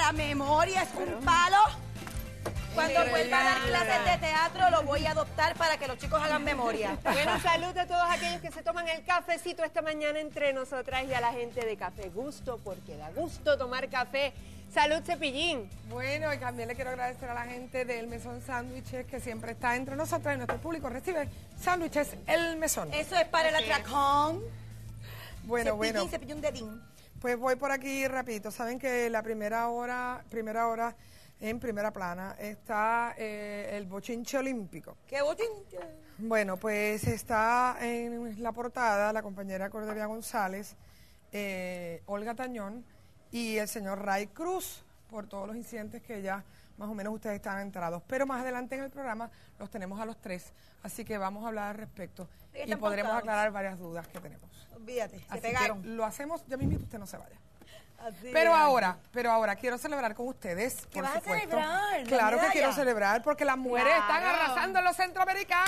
la memoria es un palo. Cuando vuelva a dar clases de teatro, lo voy a adoptar para que los chicos hagan memoria. Bueno, salud a todos aquellos que se toman el cafecito esta mañana entre nosotras y a la gente de Café Gusto, porque da gusto tomar café. Salud, Cepillín. Bueno, y también le quiero agradecer a la gente del Mesón Sándwiches, que siempre está entre nosotros y nuestro público recibe sándwiches El Mesón. Eso es para el atracón. Bueno. Cepillín, dedín. Pues voy por aquí rapidito. Saben que la primera hora en primera plana está el bochinche olímpico. ¿Qué bochinche? Bueno, pues está en la portada la compañera Cordelia González, Olga Tañón y el señor Ray Cruz, por todos los incidentes que ya más o menos ustedes están enterados. Pero más adelante en el programa los tenemos a los tres, así que vamos a hablar al respecto y podremos aclarar varias dudas que tenemos. Olvídate, se Así pegaron. que lo hacemos ya mismo, usted no se vaya. Así Pero es. ahora quiero celebrar con ustedes. ¿Qué por vas a supuesto. celebrar? ¿La Claro que medalla? quiero celebrar porque las mujeres están arrasando en los centroamericanos.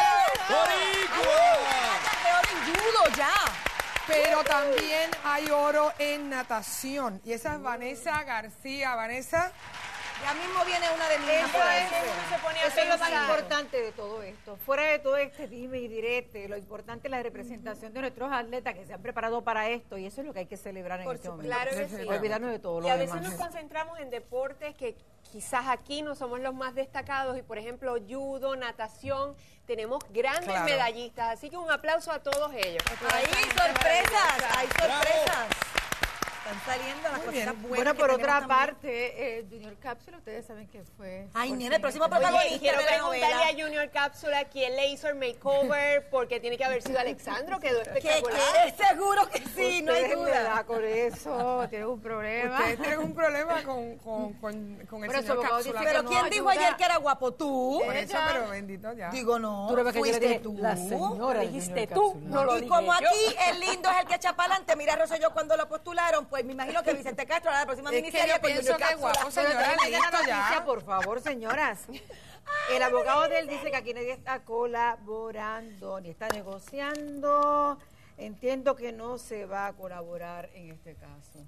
Peor en judo ya. Pero también hay oro en natación. Y esa es Vanessa García. Vanessa. Ya mismo viene una de mis Eso hijas. es, uno se pone a Eso es lo más pensar. importante de todo esto. Fuera de todo este dime y direte, lo importante es la representación de nuestros atletas que se han preparado para esto y eso es lo que hay que celebrar en este momento. Claro que sí. Olvidarnos de todo lo Y a veces demás. nos concentramos en deportes que quizás aquí no somos los más destacados y por ejemplo judo, natación, tenemos grandes Claro. medallistas, así que un aplauso a todos ellos. Hay sorpresas, hay sorpresas. Están saliendo las Muy bien. cosas buenas. Bueno, que por tenemos otra también. parte, Junior Cápsula, ustedes saben que fue... Ay, por nena, el próximo fin- protagonista Oye, quiero de la preguntarle novela. a Junior Cápsula quién le hizo el makeover, porque tiene que haber sido Alexandro, quedó ¿Qué espectacular. quieres? Seguro que sí, no hay Ustedes me duda. da con eso, tienen un problema. Ustedes tienen un problema con el Pero su señor abogado Cápsula. dice Pero no ¿quién dijo ayuda. ayer que era guapo? ¿Tú? Por eso, pero bendito ya. Digo, no, Tú no ves que yo le fuiste dije, tú. la señora de Dijiste Junior tú, Cápsula. no lo Y dije como yo. aquí el lindo es el que echa para adelante, mira Rosselló cuando lo postularon, pues me imagino que Vicente Castro hará la próxima Es que miniserie yo con pienso Junior que es Cápsula. guapo, Pero señora, también hay listo una ya. noticia, por favor, señoras. El abogado de él dice que aquí nadie está colaborando ni está negociando. Entiendo que no se va a colaborar en este caso.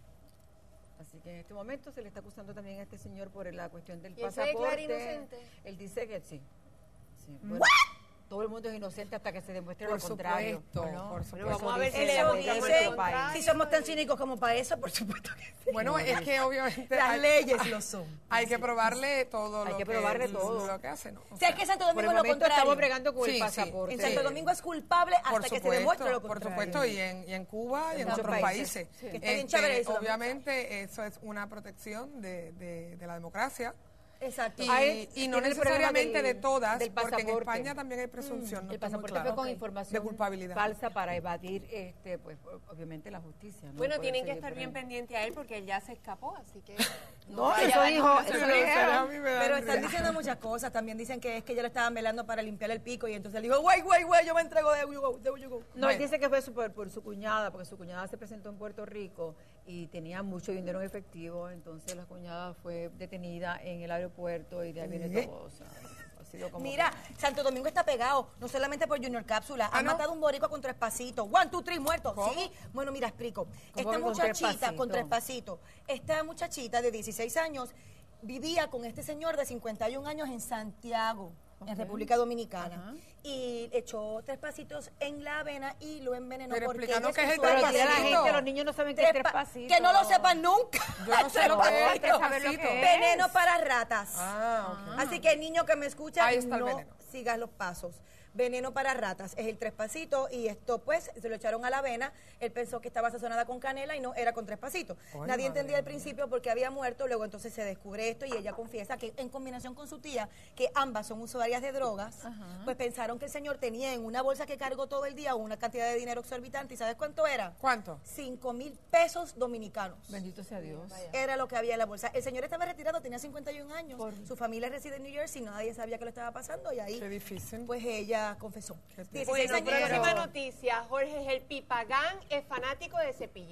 Así que en este momento se le está acusando también a este señor por la cuestión del ¿Y él se declara pasaporte. inocente? Él dice que sí. Bueno, todo el mundo es inocente hasta que se demuestre Por lo contrario. supuesto, Bueno, por eso supuesto. Vamos a ver si dice le la ley demostramos de lo nuestro país. contrario. Si somos tan cínicos como para eso, por supuesto que sí. Bueno, es que obviamente Las leyes lo son. hay que probarle todo Hay lo que probarle todo. lo que hace, ¿no? Si es que Santo Por Domingo el es lo momento contrario. estamos bregando con Sí, el sí. pasaporte. En Santo Domingo es culpable hasta que se demuestre lo por contrario. supuesto, y en Cuba y en muchos otros países. países. Que está bien chévere eso. Obviamente eso es una protección de la democracia. Exacto. Y, Ahí y no tiene el problema necesariamente de todas, del porque en pasaporte. España también hay presunción. no El estoy muy pasaporte clara. fue con Ok. información De culpabilidad. falsa para evadir, pues, obviamente la justicia. ¿no? Bueno, Puede tienen que seguir estar por bien ahí. pendientes a él porque él ya se escapó, así que... No, vaya eso a dijo, darnos eso una le sorpresa. a dijeron. mí me da Pero hambre. están diciendo muchas cosas. También dicen que es que ya lo estaban velando para limpiar el pico y entonces él dijo, güey, yo me entrego de you go. No, él Bueno. dice que fue por su cuñada, porque su cuñada se presentó en Puerto Rico y tenía mucho dinero en efectivo, entonces la cuñada fue detenida en el aeropuerto y de ahí viene todo. O sea, ha sido como Mira, Santo Domingo está pegado, no solamente por Junior Cápsula. Han ¿no? matado un boricua con 3 pasitos. 1, 2, 3 muertos. ¿Cómo? Sí. Bueno, mira, explico. ¿Cómo Esta que con 3 muchachita con 3 pasitos? pasitos. Esta muchachita de 16 años vivía con este señor de 51 años en Santiago, en República Dominicana. Y echó 3 pasitos en la avena y lo envenenó Pero porque explícanos ella qué es el usuaria Pero de dile a la pasito. gente, los niños no saben qué es 3 pasitos. Que no lo sepan nunca. Yo no sé lo que es, Hay que saber lo que pasito. es. Veneno para ratas. Ah, ok. Así que el niño que me escucha, Ahí está el no veneno. sigas los pasos. Veneno para ratas es el 3 pasitos y esto pues se lo echaron a la avena. Él pensó que estaba sazonada con canela y no, era con 3 pasitos. Ay, Nadie madre entendía al principio porque había muerto, luego entonces se descubre esto y ella confiesa que en combinación con su tía, que ambas son usuarias de drogas, pues pensaron que el señor tenía en una bolsa que cargó todo el día una cantidad de dinero exorbitante. ¿Y sabes cuánto era? ¿Cuánto? 5,000 pesos dominicanos. Bendito sea Dios. Era lo que había en la bolsa. El señor estaba retirado, tenía 51 años. Su familia reside en New Jersey, nadie sabía que lo estaba pasando y ahí Qué difícil. pues ella confesó. 16 Bueno, añitos. próxima noticia. Jorge, el Pipagán es fanático de Cepillín.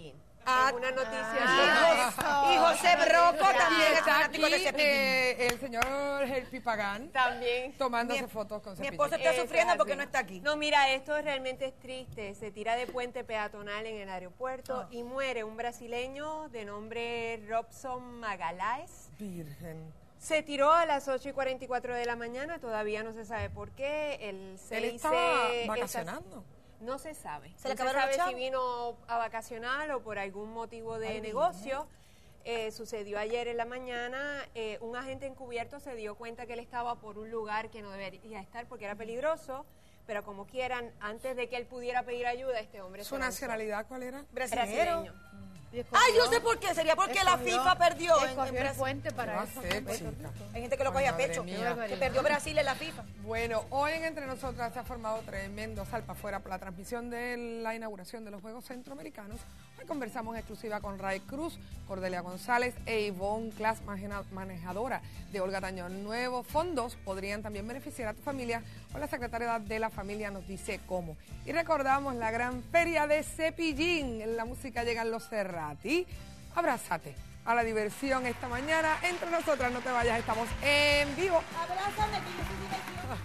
Ah, en una noticia. Y José Broco también es Está fanático aquí de Cepillín. el señor Helpi Pagán También. tomándose fotos con Mi Cepillín. esposo está Eso sufriendo es porque así. no está aquí. No, mira, esto realmente es triste. Se tira de puente peatonal en el aeropuerto y muere un brasileño de nombre Robson Magalhães. Virgen. Se tiró a las 8:44 de la mañana, todavía no se sabe por qué. Él estaba vacacionando. No se sabe. ¿Se le No se acabaron los sabe si chavos? vino a vacacionar o por algún motivo de negocio. Sucedió ayer en la mañana. Un agente encubierto se dio cuenta que él estaba por un lugar que no debería estar porque era peligroso, pero como quieran, antes de que él pudiera pedir ayuda, este hombre ¿Su se lanzó. nacionalidad cuál era? Brasileño. Y escogió- Ay, yo sé por qué. Sería porque la escogió- FIFA perdió en escogió el Brasil. puente ¿Qué para va a eso. hacer, Puerto chica? Rico. Hay gente que lo Ay, coge a madre pecho. mía. Que perdió Brasil en la FIFA. Bueno, hoy en Entre Nosotras se ha formado tremendo salpa afuera por la transmisión de la inauguración de los Juegos Centroamericanos. Hoy conversamos en exclusiva con Ray Cruz, Cordelia González e Ivonne Class, manejadora de Olga Tañón. Nuevos fondos podrían también beneficiar a tu familia. Hoy la secretaria de la familia nos dice cómo. Y recordamos la gran feria de Cepillín. En la música llegan los Cerrati. Abrázate a la diversión esta mañana. Entre Nosotras, no te vayas, estamos en vivo. Abrázame, que yo soy diversión.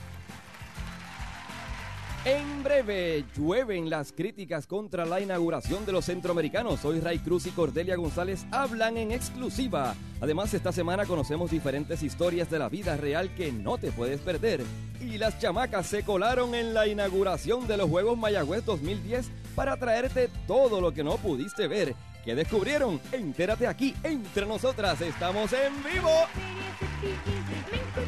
En breve, llueven las críticas contra la inauguración de los centroamericanos. Hoy Ray Cruz y Cordelia González hablan en exclusiva. Además, esta semana conocemos diferentes historias de la vida real que no te puedes perder. Y las chamacas se colaron en la inauguración de los Juegos Mayagüez 2010 para traerte todo lo que no pudiste ver. ¿Qué descubrieron? Entérate aquí, Entre Nosotras. Estamos en vivo.